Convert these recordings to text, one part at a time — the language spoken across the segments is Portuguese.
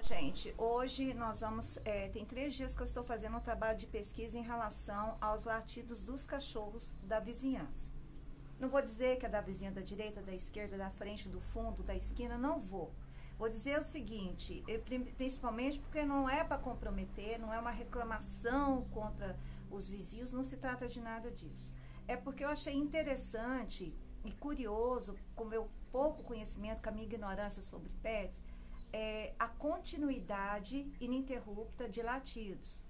gente, hoje nós vamos, tem 3 dias que eu estou fazendo um trabalho de pesquisa em relação aos latidos dos cachorros da vizinhança. Não vou dizer que é da vizinha da direita, da esquerda, da frente, do fundo, da esquina, não vou. Vou dizer o seguinte, principalmente porque não é para comprometer, não é uma reclamação contra os vizinhos, não se trata de nada disso. É porque eu achei interessante e curioso, com o meu pouco conhecimento, com a minha ignorância sobre pets, a continuidade ininterrupta de latidos.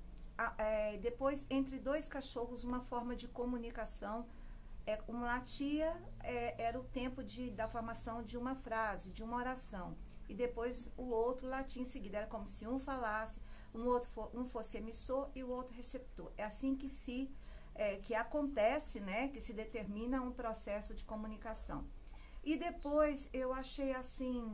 Depois, entre 2 cachorros, uma forma de comunicação. Um latia era o tempo da formação de uma frase, de uma oração. E depois o outro latia em seguida. Era como se um falasse, um fosse emissor e o outro receptor. É assim que acontece, né? Que se determina um processo de comunicação. E depois eu achei assim,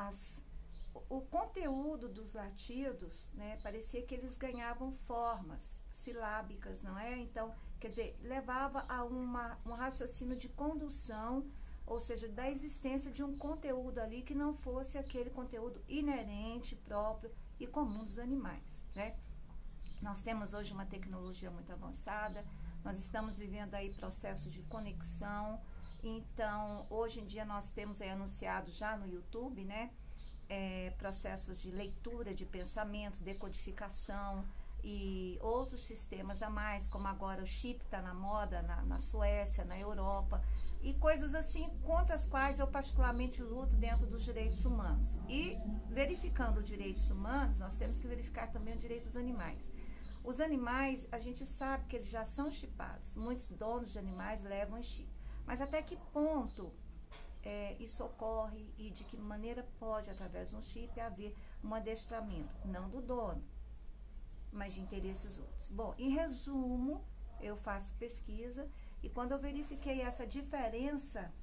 o conteúdo dos latidos, né? Parecia que eles ganhavam formas silábicas, não é? Então, quer dizer, levava a um raciocínio de condução, ou seja, da existência de um conteúdo ali que não fosse aquele conteúdo inerente, próprio e comum dos animais, né? Nós temos hoje uma tecnologia muito avançada, nós estamos vivendo aí processos de conexão, então, hoje em dia nós temos aí anunciado já no YouTube, né? Processos de leitura de pensamentos, decodificação, e outros sistemas a mais, como agora o chip está na moda na Suécia, na Europa, e coisas assim contra as quais eu particularmente luto dentro dos direitos humanos. E verificando os direitos humanos, nós temos que verificar também o direito dos animais. Os animais, a gente sabe que eles já são chipados, muitos donos de animais levam chip, mas até que ponto isso ocorre e de que maneira pode, através de um chip, haver um adestramento, não do dono, mas de interesses outros. Bom, em resumo, eu faço pesquisa e quando eu verifiquei essa diferença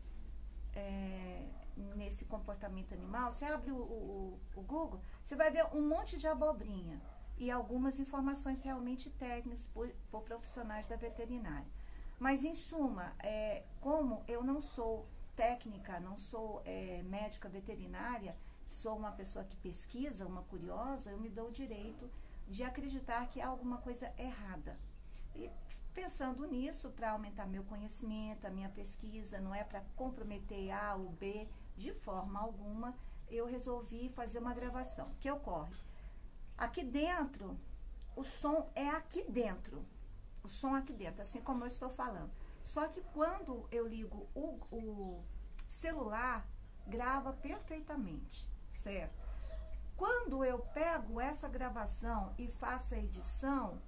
nesse comportamento animal, você abre o Google, você vai ver um monte de abobrinha e algumas informações realmente técnicas por profissionais da veterinária. Mas, em suma, como eu não sou técnica, não sou médica veterinária, sou uma pessoa que pesquisa, uma curiosa, eu me dou o direito de acreditar que há alguma coisa errada. E pensando nisso, para aumentar meu conhecimento, a minha pesquisa, não é para comprometer A ou B, de forma alguma, eu resolvi fazer uma gravação. O que ocorre? Aqui dentro, o som é aqui dentro. O som aqui dentro, assim como eu estou falando. Só que quando eu ligo o celular, grava perfeitamente, certo? Quando eu pego essa gravação e faço a edição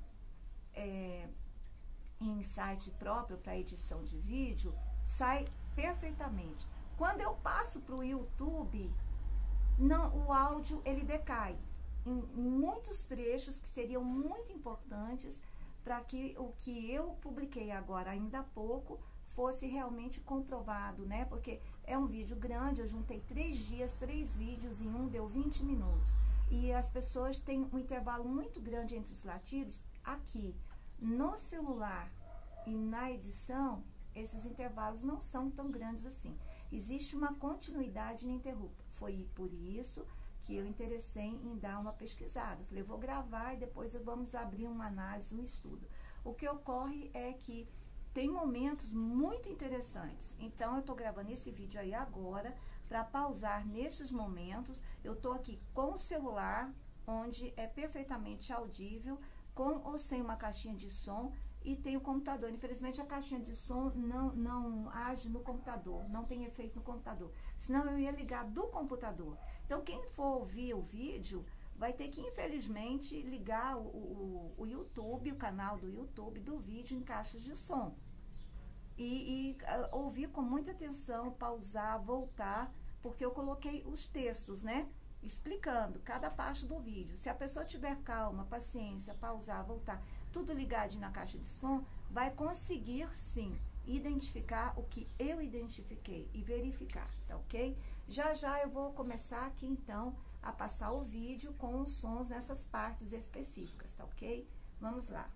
em site próprio para edição de vídeo, sai perfeitamente. Quando eu passo para o YouTube, o áudio ele decai em muitos trechos que seriam muito importantes para que o que eu publiquei agora ainda há pouco fosse realmente comprovado, né? Porque é um vídeo grande, eu juntei 3 dias, 3 vídeos, em um deu 20 minutos. E as pessoas têm um intervalo muito grande entre os latidos. Aqui, no celular e na edição, esses intervalos não são tão grandes assim. Existe uma continuidade ininterrupta. Foi por isso que eu interessei em dar uma pesquisada. Eu falei, vou gravar e depois vamos abrir uma análise, um estudo. O que ocorre é que tem momentos muito interessantes. Então, eu tô gravando esse vídeo aí agora para pausar nesses momentos. Eu tô aqui com o celular, onde é perfeitamente audível, com ou sem uma caixinha de som, e tem o computador. Infelizmente, a caixinha de som não age no computador, não tem efeito no computador. Senão, eu ia ligar do computador. Então, quem for ouvir o vídeo vai ter que, infelizmente, ligar o YouTube, o canal do YouTube do vídeo em caixas de som. E ouvir com muita atenção, pausar, voltar, porque eu coloquei os textos, né? Explicando cada parte do vídeo. Se a pessoa tiver calma, paciência, pausar, voltar, tudo ligadinho na caixa de som, vai conseguir, sim, identificar o que eu identifiquei e verificar, tá ok? Já já eu vou começar aqui, então, a passar o vídeo com os sons nessas partes específicas, tá ok? Vamos lá.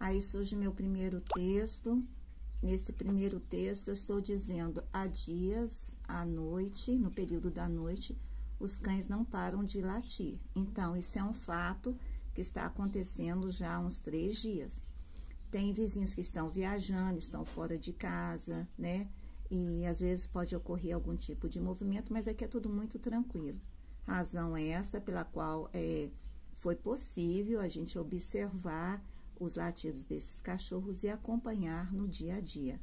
Aí surge meu primeiro texto. Nesse primeiro texto, eu estou dizendo: há dias, à noite, no período da noite, os cães não param de latir. Então, isso é um fato que está acontecendo já há uns 3 dias. Tem vizinhos que estão viajando, estão fora de casa, né? E às vezes pode ocorrer algum tipo de movimento, mas aqui é tudo muito tranquilo. Razão esta pela qual foi possível a gente observar os latidos desses cachorros e acompanhar no dia a dia.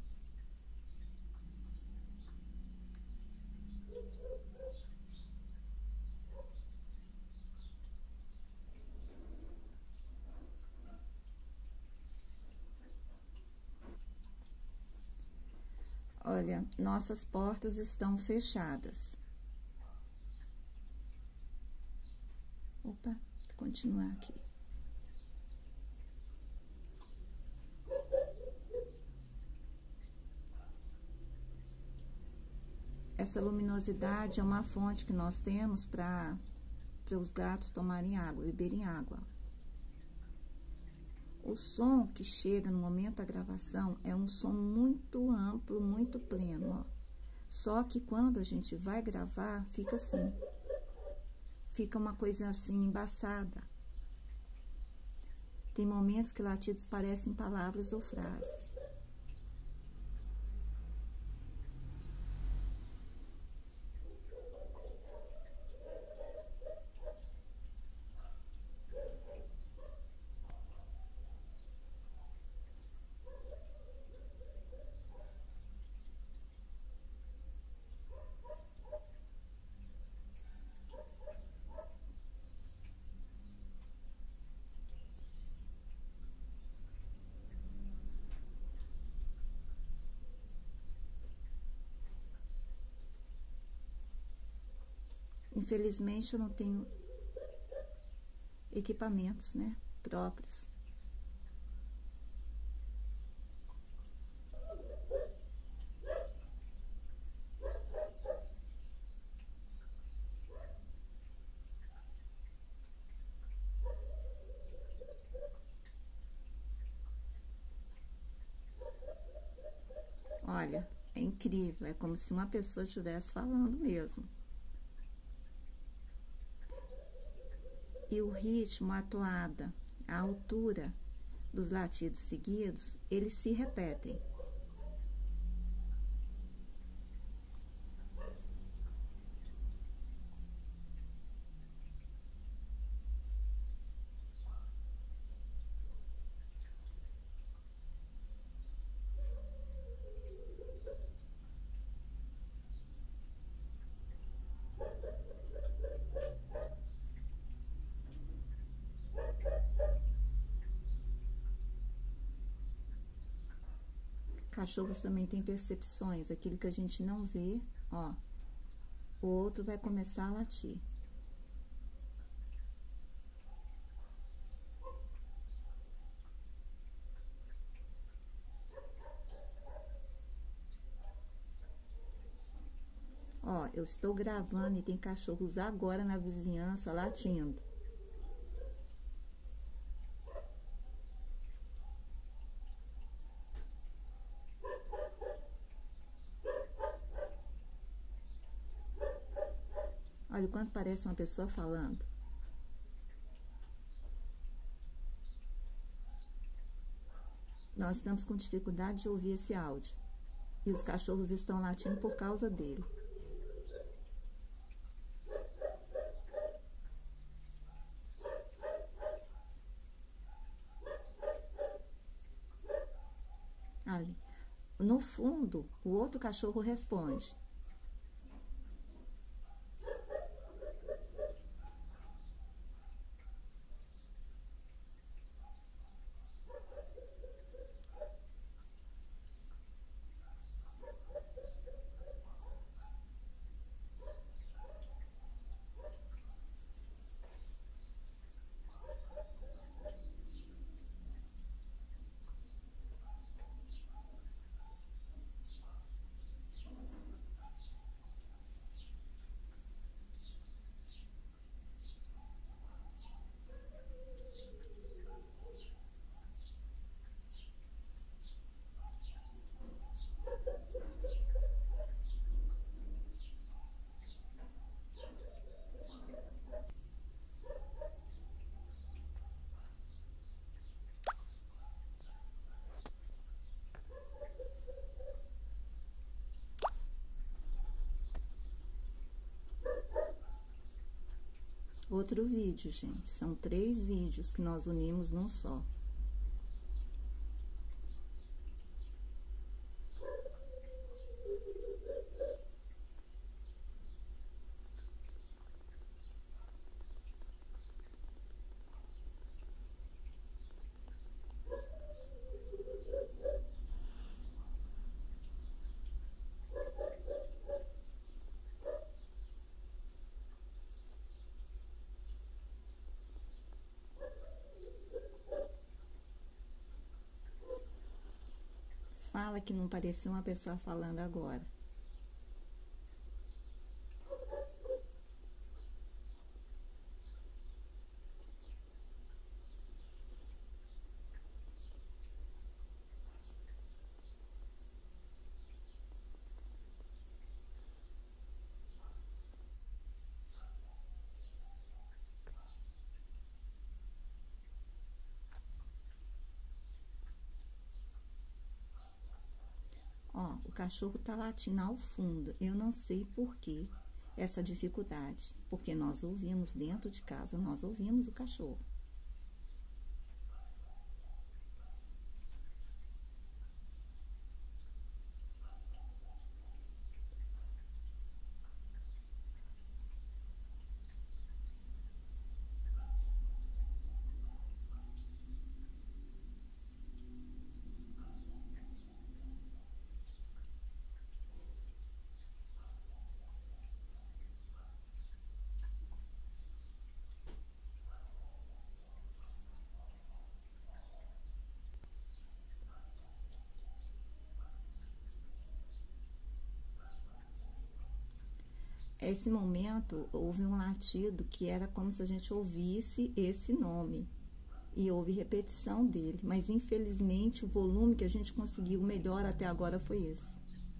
Olha, nossas portas estão fechadas. Opa, vou continuar aqui. Essa luminosidade é uma fonte que nós temos para os gatos tomarem água, beberem água. O som que chega no momento da gravação é um som muito amplo, muito pleno, ó. Só que quando a gente vai gravar, fica assim. Fica uma coisa assim, embaçada. Tem momentos que latidos parecem palavras ou frases. Infelizmente, eu não tenho equipamentos, né, próprios. Olha, é incrível, é como se uma pessoa estivesse falando mesmo. E o ritmo, a toada, a altura dos latidos seguidos, eles se repetem. Cachorros também têm percepções, aquilo que a gente não vê, ó, o outro vai começar a latir. Ó, eu estou gravando e tem cachorros agora na vizinhança latindo. Olha o quanto parece uma pessoa falando. Nós estamos com dificuldade de ouvir esse áudio. E os cachorros estão latindo por causa dele. Ali. No fundo, o outro cachorro responde. outro vídeo, gente. São 3 vídeos que nós unimos num só. Fala que não parecia uma pessoa falando agora. Ó, o cachorro tá latindo ao fundo. Eu não sei por que essa dificuldade. Porque nós ouvimos dentro de casa, nós ouvimos o cachorro. Esse momento, houve um latido que era como se a gente ouvisse esse nome. E houve repetição dele. Mas, infelizmente, o volume que a gente conseguiu melhor até agora foi esse.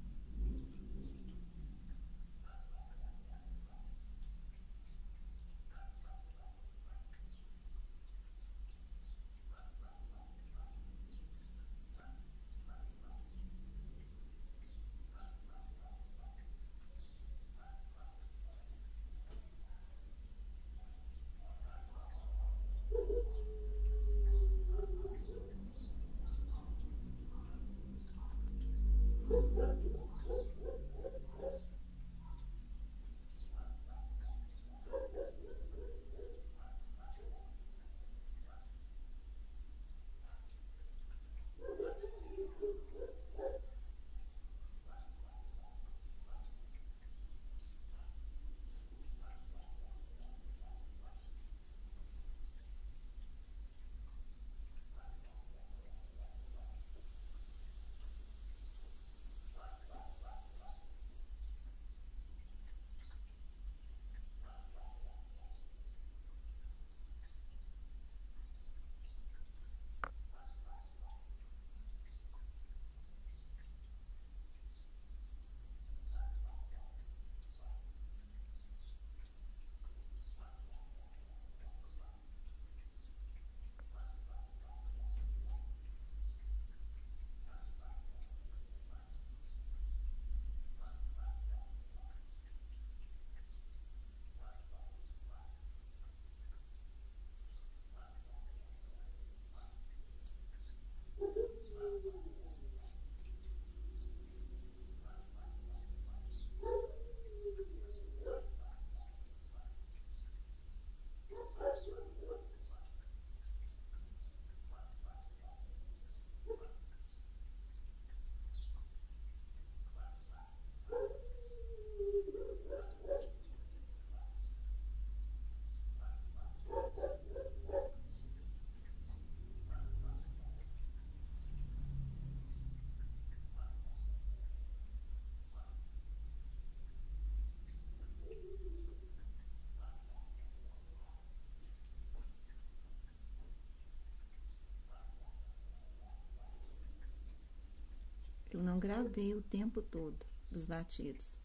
Eu não gravei o tempo todo dos latidos,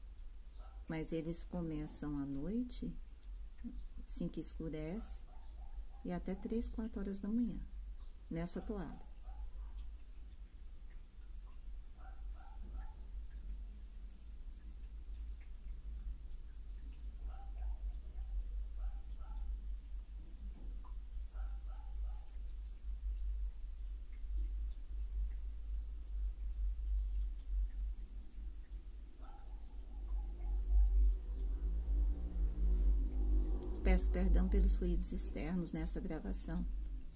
mas eles começam à noite, assim que escurece, e até 3, 4 horas da manhã, nessa toada. Peço perdão pelos ruídos externos nessa gravação.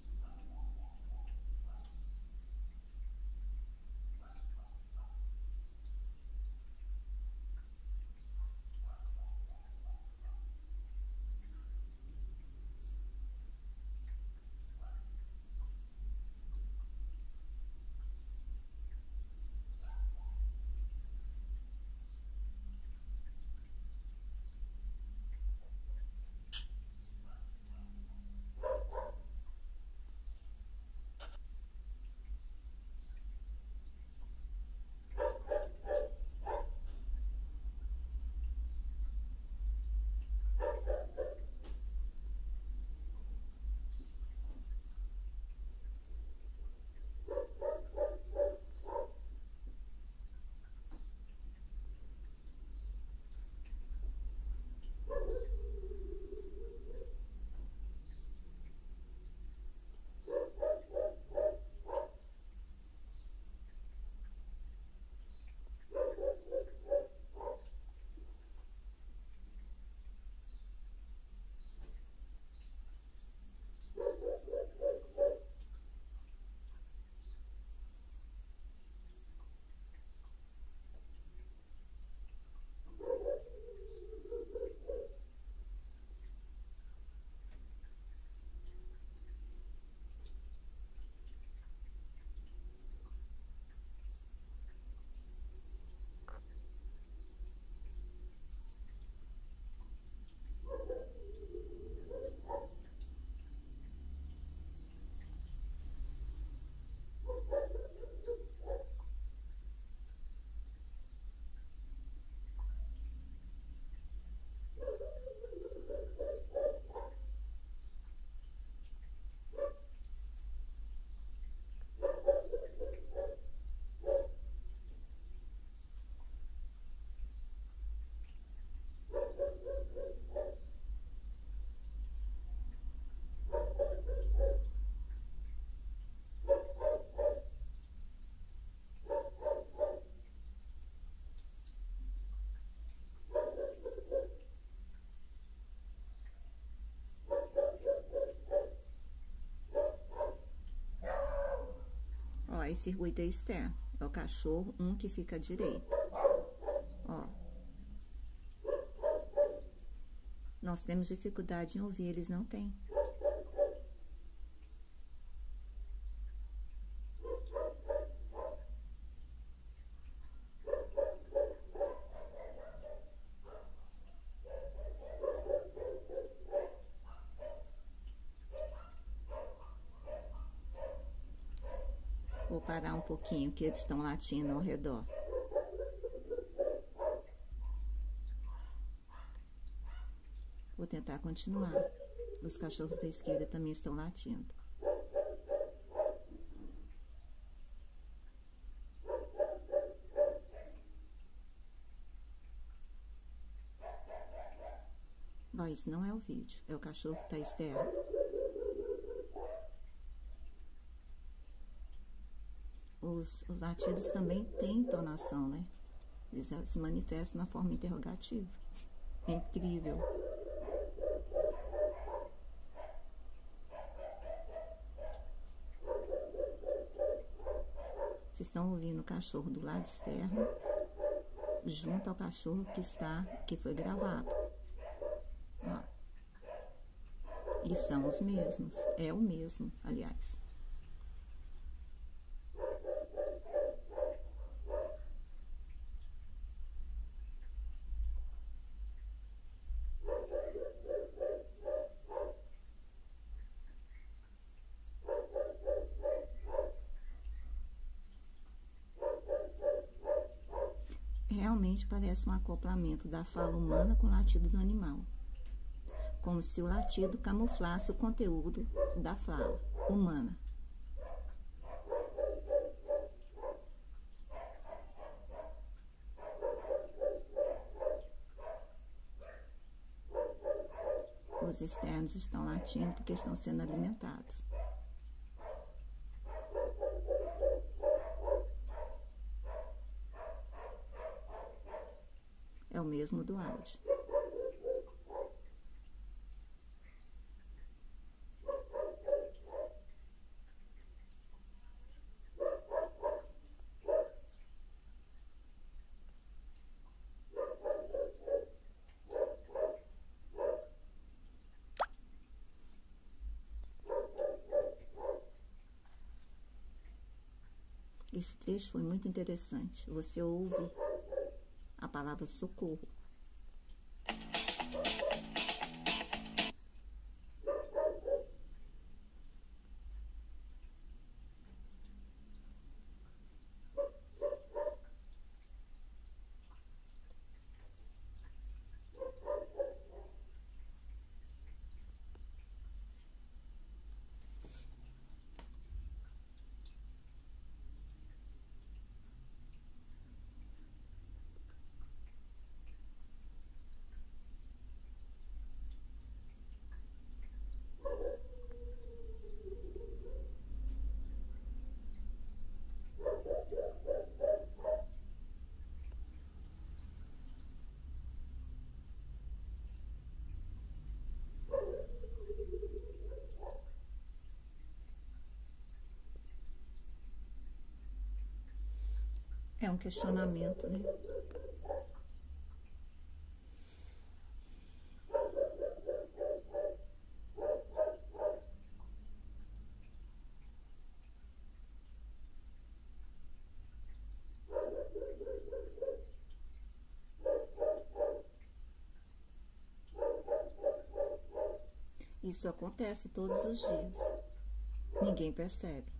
Esse ruído é externo, é o cachorro, um que fica à direita. Ó. Nós temos dificuldade em ouvir, eles não têm. Vou parar um pouquinho, que eles estão latindo ao redor. Vou tentar continuar. Os cachorros da esquerda também estão latindo. Bom, isso não é o vídeo, é o cachorro que está externo. Os latidos também têm entonação, né? Eles se manifestam na forma interrogativa. É incrível. Vocês estão ouvindo o cachorro do lado externo, junto ao cachorro que foi gravado. Ó. E são os mesmos. É o mesmo, aliás. Realmente parece um acoplamento da fala humana com o latido do animal, como se o latido camuflasse o conteúdo da fala humana. Os externos estão latindo porque estão sendo alimentados. É o mesmo do áudio. esse trecho foi muito interessante. Você ouve a palavra socorro. É um questionamento, né? Isso acontece todos os dias. Ninguém percebe.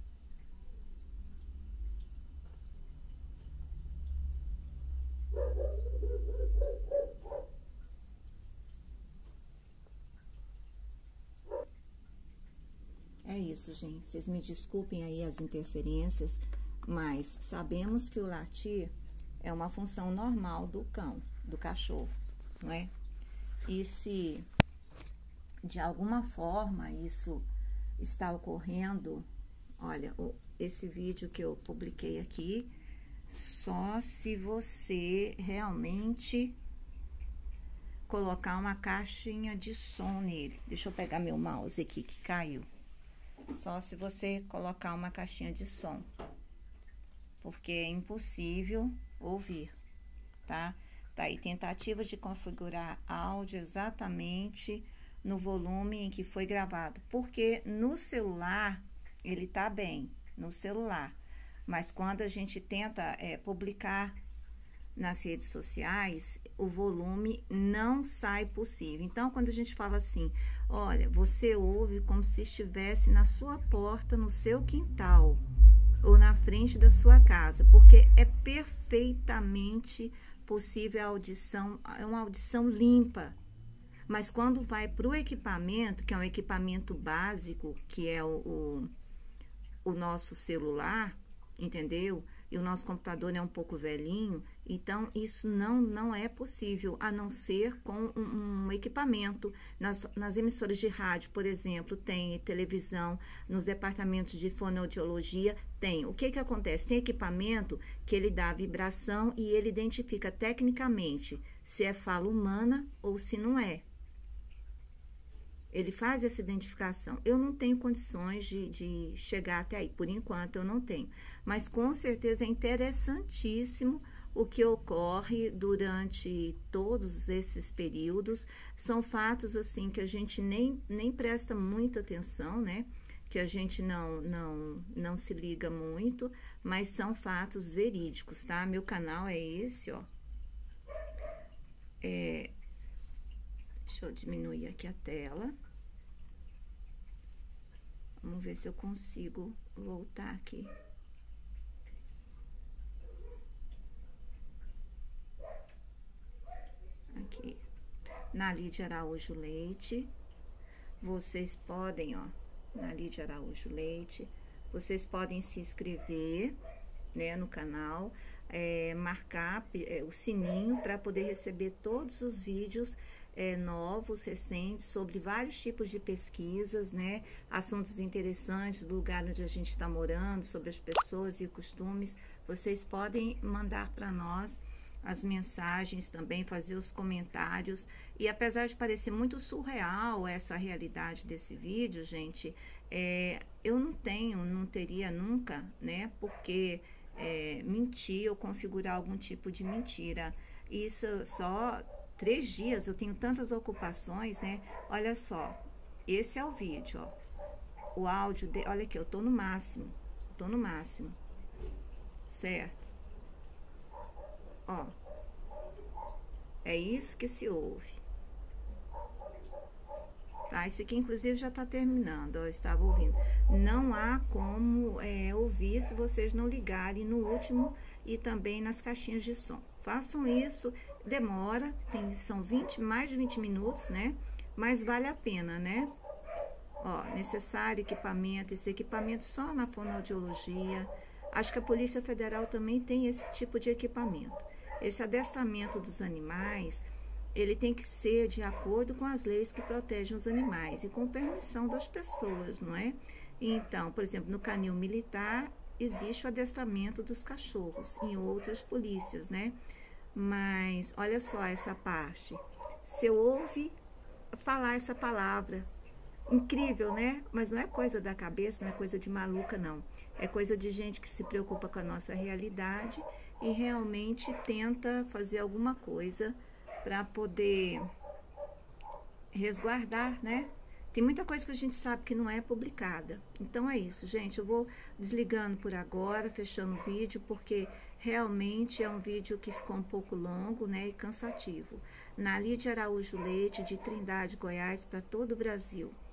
É isso, gente. Vocês me desculpem aí as interferências, mas sabemos que o latir é uma função normal do cão, do cachorro, não é? E se de alguma forma isso está ocorrendo, olha, esse vídeo que eu publiquei aqui, só se você realmente colocar uma caixinha de som nele. Deixa eu pegar meu mouse aqui que caiu. Só se você colocar uma caixinha de som, porque é impossível ouvir, tá? Tá aí, tentativa de configurar áudio exatamente no volume em que foi gravado, porque no celular ele tá bem, no celular, mas quando a gente tenta publicar nas redes sociais, o volume não sai possível. Então, quando a gente fala assim, olha, você ouve como se estivesse na sua porta, no seu quintal, ou na frente da sua casa, porque é perfeitamente possível a audição, é uma audição limpa. Mas quando vai para o equipamento, que é um equipamento básico, que é o nosso celular, entendeu? E o nosso computador é um pouco velhinho, então isso não é possível, a não ser com um equipamento. Nas emissoras de rádio, por exemplo, tem televisão, nos departamentos de fonoaudiologia, tem. O que que acontece? Tem equipamento que ele dá vibração e ele identifica tecnicamente se é fala humana ou se não é. Ele faz essa identificação. Eu não tenho condições de chegar até aí, por enquanto eu não tenho. Mas com certeza é interessantíssimo o que ocorre durante todos esses períodos. São fatos assim que a gente nem presta muita atenção, né? Que a gente não se liga muito, mas são fatos verídicos, tá? Meu canal é esse, ó. Deixa eu diminuir aqui a tela. Vamos ver se eu consigo voltar aqui. Aqui. Na Lídia Araújo Leite. Vocês podem, ó, na Lídia Araújo Leite, vocês podem se inscrever, né, no canal, marcar o sininho para poder receber todos os vídeos novos, recentes, sobre vários tipos de pesquisas, né? Assuntos interessantes do lugar onde a gente está morando, sobre as pessoas e costumes. Vocês podem mandar para nós as mensagens também, fazer os comentários. E apesar de parecer muito surreal essa realidade desse vídeo, gente, eu não teria nunca, né? Porque mentir ou configurar algum tipo de mentira. Isso só 3 dias, eu tenho tantas ocupações, né? Olha só, esse é o vídeo, ó. O áudio, olha aqui, eu tô no máximo, certo? Ó, é isso que se ouve. Tá? Esse aqui, inclusive, já tá terminando, ó, eu estava ouvindo. Não há como ouvir se vocês não ligarem no último e também nas caixinhas de som. Façam isso, demora, são mais de 20 minutos, né? Mas vale a pena, né? Ó, necessário equipamento, esse equipamento só na fonoaudiologia. Acho que a Polícia Federal também tem esse tipo de equipamento. Esse adestramento dos animais, ele tem que ser de acordo com as leis que protegem os animais e com permissão das pessoas, não é? Então, por exemplo, no canil militar, existe o adestramento dos cachorros, em outras polícias, né? Mas, olha só essa parte. Você ouve falar essa palavra, incrível, né? Mas não é coisa da cabeça, não é coisa de maluca, não. É coisa de gente que se preocupa com a nossa realidade e realmente tenta fazer alguma coisa para poder resguardar, né? Tem muita coisa que a gente sabe que não é publicada. Então é isso, gente. Eu vou desligando por agora, fechando o vídeo, porque realmente é um vídeo que ficou um pouco longo, né, e cansativo. Nalide Araújo Leite, de Trindade, Goiás, para todo o Brasil.